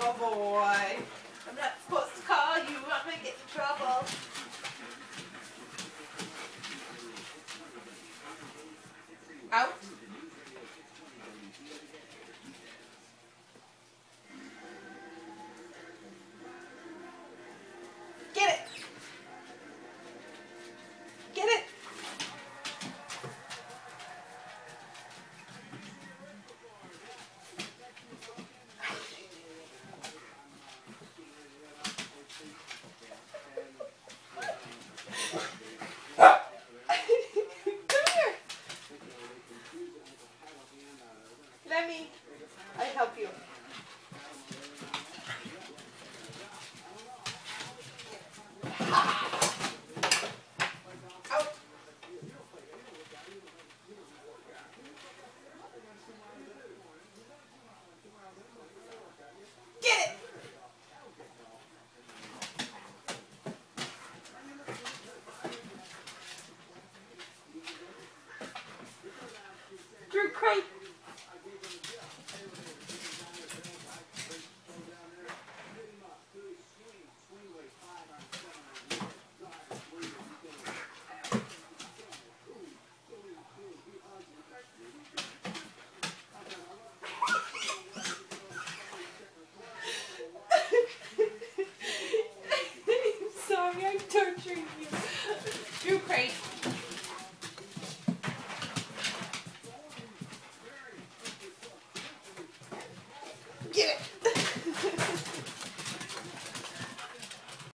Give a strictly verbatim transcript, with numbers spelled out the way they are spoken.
my boy. I'm not supposed to call you. I'm gonna get in trouble. Out. Get it. Get it. Lemmy, I help you. Out. Get it. Drew, crank.